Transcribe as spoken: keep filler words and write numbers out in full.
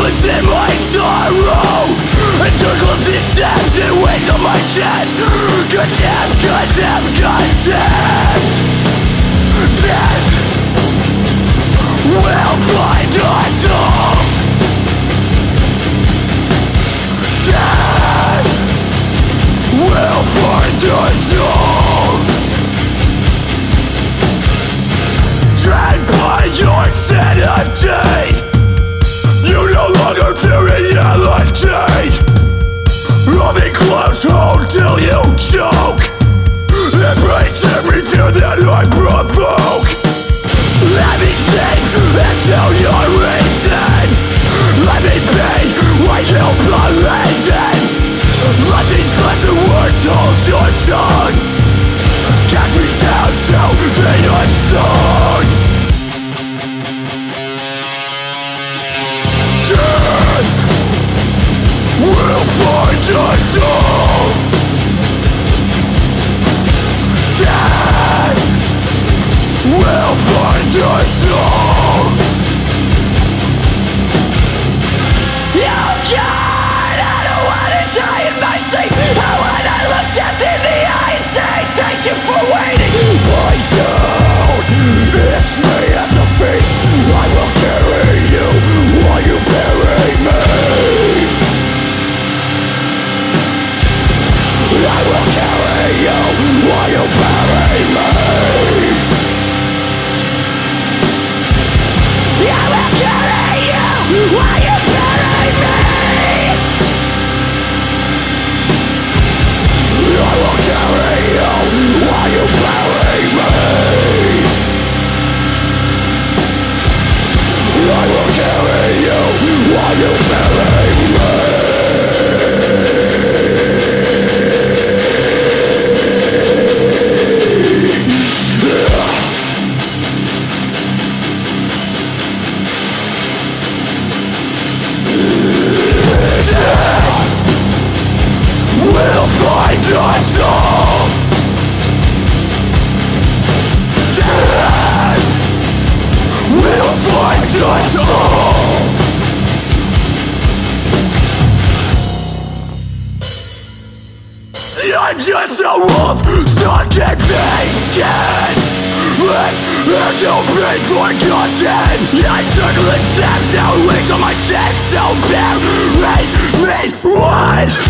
silence in my sorrow, and circles it steps and weighs on my chest. Condemned, condemned, condemned. Death will find us all. Death will find us all. Dread by your sanity, you no longer fear reality. Hold me close, hold till you choke. Embrace every fear that I provoke. Let me sing until you're reason. Let me be what you believe in. Let these lesson words hold your tongue. Cast me down to the unsung. Death will find us all. Death will find us all. Oh God, I don't wanna die in my sleep. I wanna look death in the eye and say thank you for waiting. Lie down, it's me at the feast. I will carry you while you bury me. I will carry you while you bury me. I will carry you while you bury me. I will carry you while you bury me. I will carry you while you bury me. Will find us all. Death will find us all. I'm just a wolf stuck in fake skin. Left and don't be forgotten. I'm circling steps out, wings on my chest. So bury me one.